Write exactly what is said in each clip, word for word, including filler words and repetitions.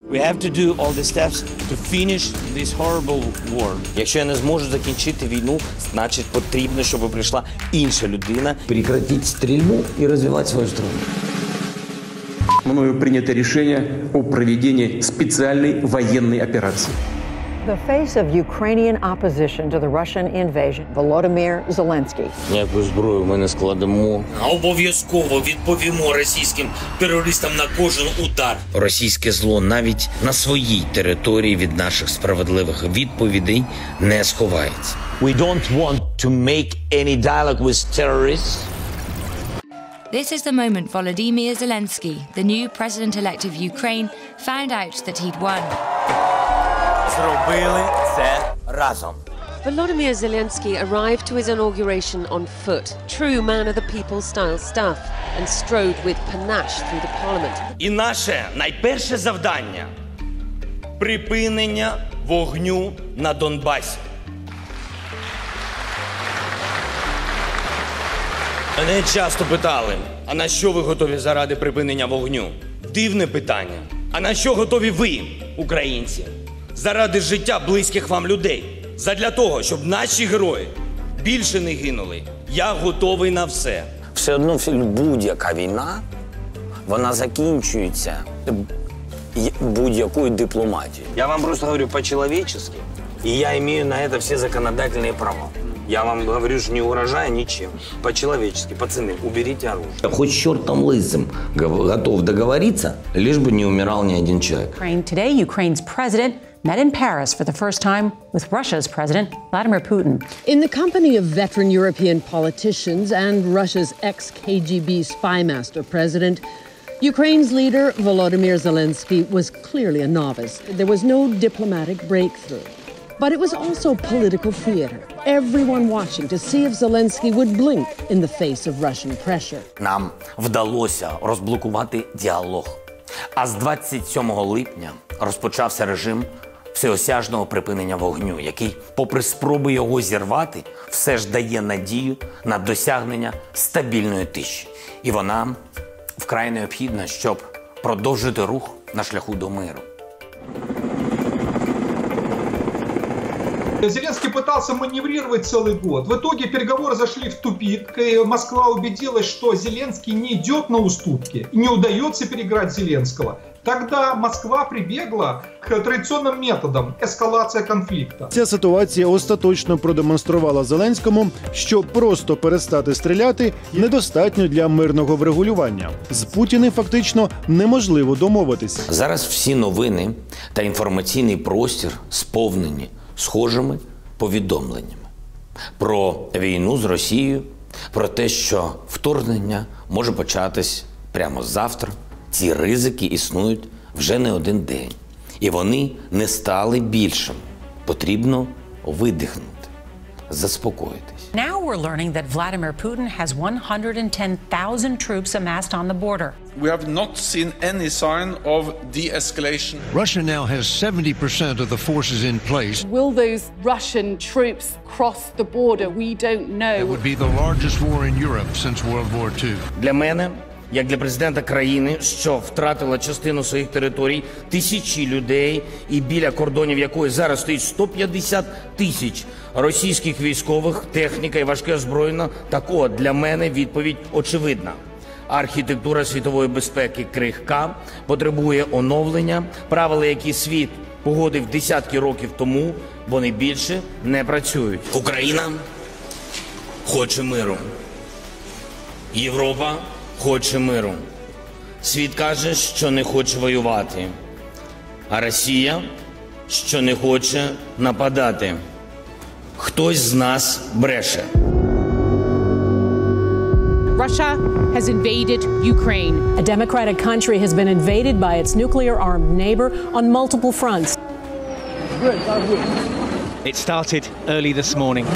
We have to do all the steps to finish this horrible war. Якщо я не зможу закінчити війну, значить потрібно, щоб прийшла інша людина. Прекратить стрельбу и развивать свою страну. Мною принято решение о проведении специальной военной операции. The face of Ukrainian opposition to the Russian invasion, Volodymyr Zelensky. Ніяку зброю ми не складемо. Обов'язково відповімо російським терористам на кожен удар. Російське зло навіть на своїй території від наших справедливих відповідей не сховається. We don't want to make any dialogue with terrorists. This is the moment Volodymyr Zelensky, the new president-elect of Ukraine, found out that he'd won. Зробили це разом. Volodymyr Zelensky arrived to his inauguration on foot, true man of the people style stuff, and strode with panache through the parliament. І наше найперше завдання – припинення вогню на Донбасі. Мене часто питали, а на що ви готові заради припинення вогню? Дивне питання. А на що готові ви, українці? Заради життя близьких вам людей. Задля того, щоб наші герої більше не гинули. Я готовий на все. Все одно будь-яка війна, вона закінчується будь-якою дипломатією. Я вам просто говорю по-человечески, и я имею на это все законодательные права. Я вам говорю, что не угрожая ничем. По-человечески, пацаны, уберите оружие. Хоть чертом лысым готов договориться, лишь бы не умирал ни один человек. Today, Ukraine's president met in Paris for the first time with Russia's president, Vladimir Putin. In the company of veteran European politicians and Russia's ex-K G B spy master president, Ukraine's leader, Volodymyr Zelensky, was clearly a novice. There was no diplomatic breakthrough. But it was also political theater. Everyone watching to see if Zelensky would blink in the face of Russian pressure. Нам вдалося розблокувати діалог. А з двадцять сьомого липня розпочався режим всеосяжного припинення вогню, який, попри спроби його зірвати, все ж дає надію на досягнення стабільної тиші. І вона вкрай необхідна, щоб продовжити рух на шляху до миру. Зеленский пытался маневрировать целый год. В итоге переговоры зашли в тупик. И Москва убедилась, что Зеленский не идет на уступки. И не удается переиграть Зеленского. Тогда Москва прибегла к традиционным методам – ескалація конфлікту. Ця ситуація остаточно продемонструвала Зеленському, що просто перестати стріляти недостатньо для мирного врегулювання. З Путіним фактично неможливо домовитись. Зараз всі новини та інформаційний простір сповнені схожими повідомленнями про війну з Росією, про те, що вторгнення може початись прямо завтра. Ці ризики існують вже не один день. І вони не стали більшими. Потрібно видихнути, заспокоїтись. Now we're learning that Vladimir Putin has one hundred ten thousand troops amassed on the border. We have not seen any sign of de-escalation. Russia now has seventy percent of the forces in place. Will those Russian troops cross the border? We don't know. It would be the largest war in Europe since World War Two. Для мене, як для президента країни, що втратила частину своїх територій, тисячі людей і біля кордонів якої зараз стоїть сто п'ятдесят тисяч російських військових, техніка і важке озброєння, так от, для мене відповідь очевидна. Архітектура світової безпеки крихка, потребує оновлення, правила, які світ погодив десятки років тому, вони більше не працюють. Україна хоче миру. Європа хоче миру. Світ каже, що не хоче воювати. А Росія, що не хоче нападати. Хтось з нас бреше. Russia has invaded Ukraine. A democratic country has been invaded by its nuclear-armed neighbor on multiple fronts. It started early this morning.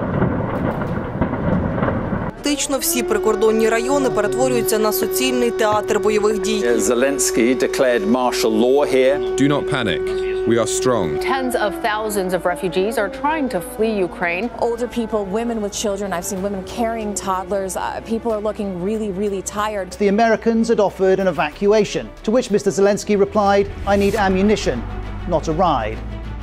Фактично всі прикордонні райони перетворюються на суцільний театр бойових дій. Zelensky declared martial law here. Do not panic. we are strong. Tens of thousands of refugees are trying to flee Ukraine. Older people, women with children. I've seen women carrying toddlers. Uh, people are looking really, really tired. The Americans had offered an evacuation, to which Mister Zelensky replied, I need ammunition, not a ride.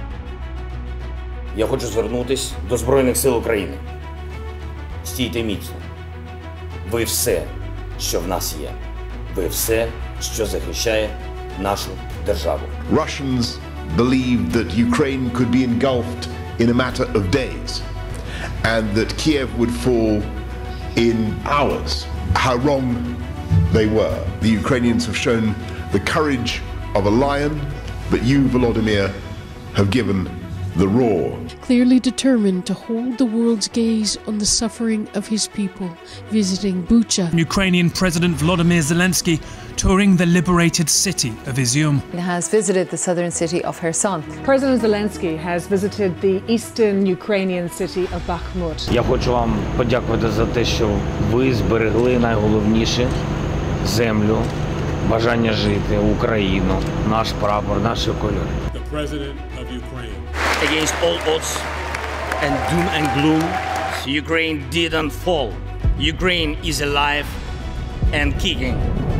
Я хочу звернутися до Збройних сил України. Стійте міцно. Ви все, що в нас є. Ви все, що захищає нашу державу. Russians believed that Ukraine could be engulfed in a matter of days and that Kiev would fall in hours. How wrong they were. The Ukrainians have shown the courage of a lion, but you, Volodymyr, have given the roar. Clearly determined to hold the world's gaze on the suffering of his people, visiting Bucha. Ukrainian President Volodymyr Zelensky touring the liberated city of Izium. He has visited the southern city of Kherson. President Zelensky has visited the eastern Ukrainian city of Bakhmut. Я хочу вам подякувати за те, що ви зберегли найголовніше – землю, бажання жити, Україну, наш прапор, наші кольори. The President of Ukraine. Against all odds and doom and gloom, Ukraine didn't fall. Ukraine is alive and kicking.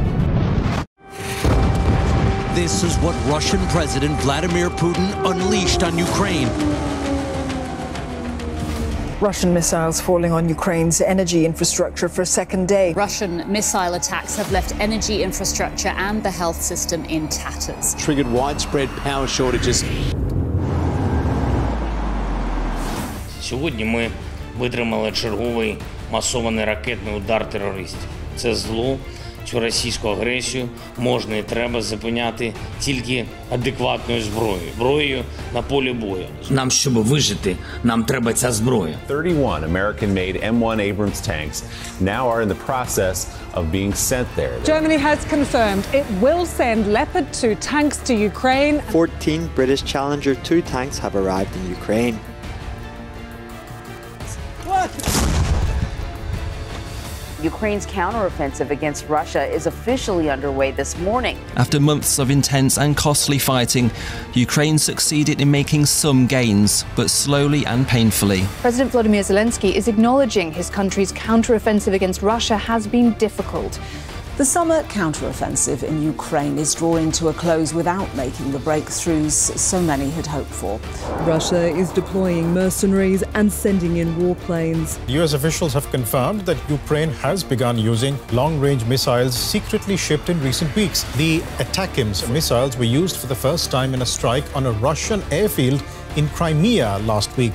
This is what Russian President Vladimir Putin unleashed on Ukraine. Russian missiles falling on Ukraine's energy infrastructure for a second day. Russian missile attacks have left energy infrastructure and the health system in tatters. Triggered widespread power shortages. Сьогодні ми витримали черговий масований ракетний удар терористів. Це зло, цю російську агресію можна і треба зупиняти тільки адекватною зброєю. Зброєю на полі бою. Нам, щоб вижити, нам треба ця зброя. thirty-one American-made M one Abrams tanks now are in the process of being sent there. Germany has confirmed it will send Leopard two tanks to Ukraine. fourteen British Challenger two tanks have arrived in Ukraine. Ukraine's counteroffensive against Russia is officially underway this morning. After months of intense and costly fighting, Ukraine succeeded in making some gains, but slowly and painfully. President Volodymyr Zelensky is acknowledging his country's counteroffensive against Russia has been difficult. The summer counteroffensive in Ukraine is drawing to a close without making the breakthroughs so many had hoped for. Russia is deploying mercenaries and sending in warplanes. U S officials have confirmed that Ukraine has begun using long-range missiles secretly shipped in recent weeks. The ATACMS missiles were used for the first time in a strike on a Russian airfield in Crimea last week.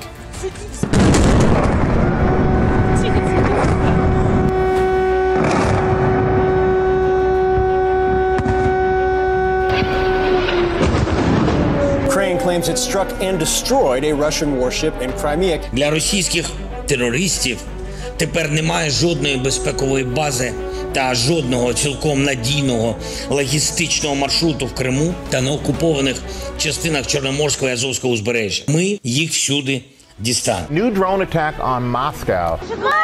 Ukraine claims it struck and destroyed a Russian warship in Crimea. Для російських терористів тепер немає жодної безпекової бази та жодного цілком надійного логістичного маршруту в Криму та на окупованих частинах Чорноморського і Азовського узбережжя. Ми їх всюди дістанемо. New drone attack on Moscow.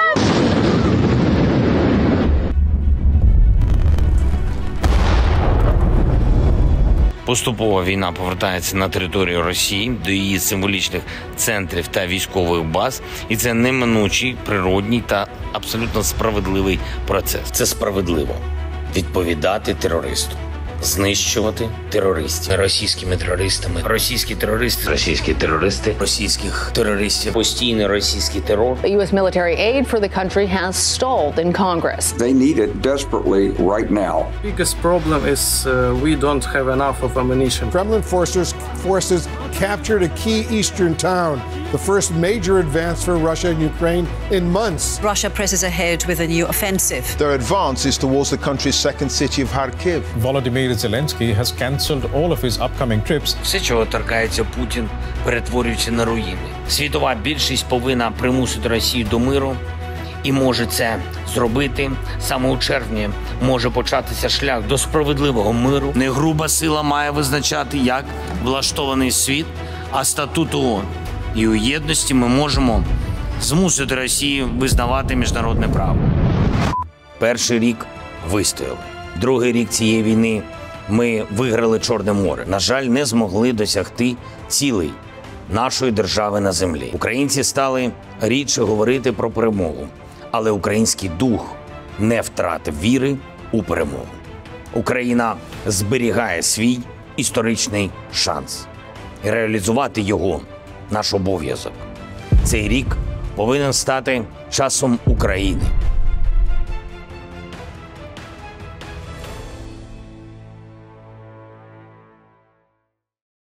Поступово війна повертається на територію Росії, до її символічних центрів та військових баз. І це неминучий, природній та абсолютно справедливий процес. Це справедливо – відповідати терористу, знищувати терористів. Російськими терористами. Російські терористи. Російські терористи. Російських терористів. Постійний російський терор. The U S military aid for the country has stalled in Congress. They need it desperately right now. Biggest problem is uh, we don't have enough of ammunition. Kremlin forces forces captured a key eastern town, the first major advance for Russia and Ukraine in months. Russia presses ahead with a new offensive. Their advance is towards the country's second city of Kharkiv. Volodymyr Zelensky has cancelled all of his upcoming trips. Все, чого торкається Путін, перетворюється на руїни. Світова більшість повинна примусити Росію до миру і може це зробити. Саме у червні може початися шлях до справедливого миру. Не груба сила має визначати, як влаштований світ, а статут ООН. І у єдності ми можемо змусити Росію визнавати міжнародне право. Перший рік вистояли. Другий рік цієї війни Ми виграли Чорне море. На жаль, не змогли досягти цілей нашої держави на землі. Українці стали рідше говорити про перемогу, але український дух не втратив віри у перемогу. Україна зберігає свій історичний шанс. І реалізувати його – наш обов'язок. Цей рік повинен стати часом України.